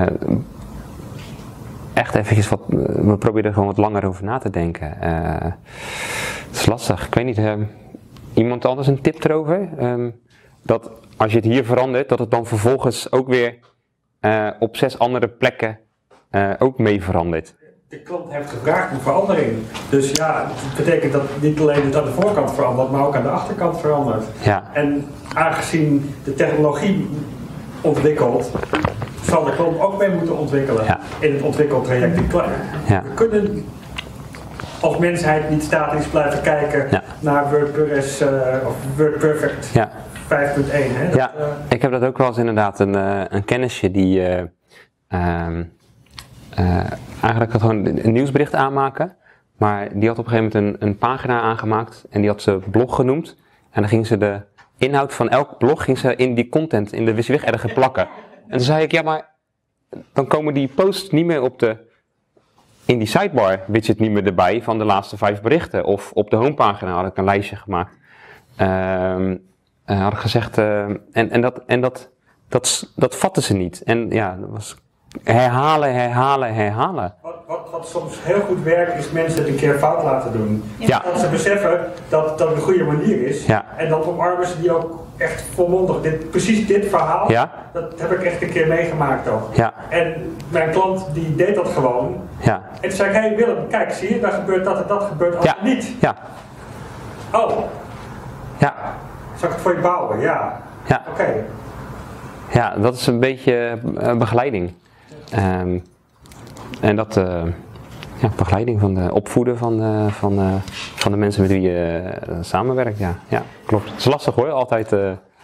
echt eventjes wat, we proberen er gewoon wat langer over na te denken. Uh, het is lastig, ik weet niet, uh, iemand anders een tip erover? Um, dat als je het hier verandert, dat het dan vervolgens ook weer uh, op zes andere plekken uh, ook mee verandert. De klant heeft gevraagd om verandering. Dus ja, het betekent dat niet alleen het aan de voorkant verandert, maar ook aan de achterkant verandert. Ja. En aangezien de technologie ontwikkelt, zal de klant ook mee moeten ontwikkelen ja. in het ontwikkeltraject. Ja. We kunnen als mensheid niet statisch blijven kijken ja. naar WordPress uh, of WordPerfect ja. vijf punt één. Hè? Dat, ja, uh, ik heb dat ook wel eens inderdaad een, uh, een kennisje die uh, um, uh, eigenlijk had gewoon een nieuwsbericht aanmaken, maar die had op een gegeven moment een, een pagina aangemaakt en die had ze blog genoemd en dan ging ze de inhoud van elk blog ging ze in die content, in de WYSIWYG ergens plakken. En toen zei ik, ja maar dan komen die posts niet meer op de, in die sidebar widget niet meer erbij van de laatste vijf berichten. Of op de homepagina had ik een lijstje gemaakt. Um, uh, had ik gezegd, uh, en, en, dat, en dat, dat, dat vatten ze niet. En ja, dat was herhalen, herhalen, herhalen. Wat, wat, wat soms heel goed werkt, is mensen het een keer fout laten doen. Ja. Dat ze beseffen dat dat een goede manier is. Ja. En dan omarmen ze die ook echt volmondig. Dit, precies dit verhaal, ja. dat heb ik echt een keer meegemaakt ook. Ja. En mijn klant die deed dat gewoon. Ja. En toen zei ik, hé hey Willem, kijk, zie je, daar gebeurt dat en dat gebeurt altijd ja. niet. Ja. Oh. Ja. Zal ik het voor je bouwen? Ja. Ja. Oké. Okay. Ja, dat is een beetje uh, begeleiding. Um, en dat, uh, ja, begeleiding van de opvoeden van de, van, uh, van de mensen met wie je uh, samenwerkt. Ja, ja, klopt. Het is lastig hoor, altijd. Uh,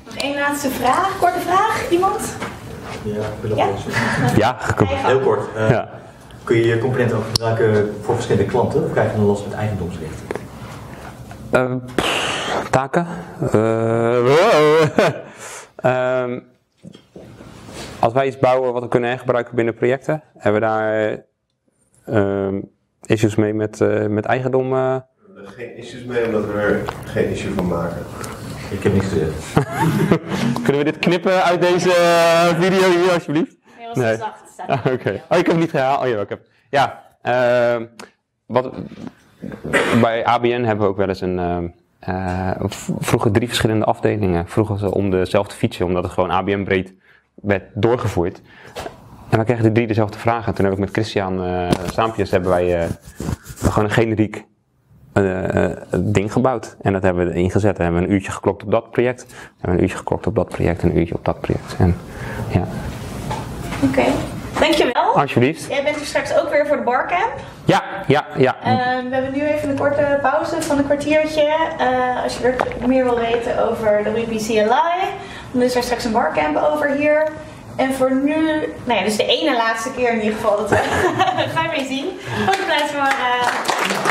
Nog één laatste vraag, korte vraag, iemand? Ja, ik wil Ja? Ja, kom. heel kort. Uh, Ja. Kun je je componenten ook gebruiken voor verschillende klanten of krijg je dan last met eigendomsrecht? Uh, pff, taken? Uh, wow. um, als wij iets bouwen wat we kunnen hergebruiken binnen projecten, hebben we daar uh, issues mee met, uh, met eigendom? Uh? We hebben geen issues mee omdat we er geen issue van maken. Ik heb niks gezegd. Kunnen we dit knippen uit deze video hier alsjeblieft? Nee, was nee. zacht. Ah, Oké. Okay. Oh, ik heb het niet gehaald. Oh ja, ik heb. Ja. Uh, wat, bij A B N hebben we ook wel eens een. Uh, uh, vroeger drie verschillende afdelingen. Vroegen ze om dezelfde feature, omdat het gewoon A B N breed werd doorgevoerd. En we kregen de drie dezelfde vragen. Toen heb ik met Christian uh, Saampjes hebben wij uh, gewoon een generiek uh, uh, ding gebouwd. En dat hebben we ingezet. En hebben we een uurtje geklokt op dat project. We hebben een uurtje geklokt op dat project. En een uurtje op dat project. En, ja. Oké, okay. Dankjewel. Alsjeblieft. Jij bent er straks ook weer voor de barcamp. Ja, ja, ja. Uh, we hebben nu even een korte pauze van een kwartiertje. Uh, als je er meer wil weten over de W P C L I, dan is er straks een barcamp over hier. En voor nu, nou ja, dus de ene laatste keer in ieder geval dat we gaan we zien. Goede plaats voor... Uh...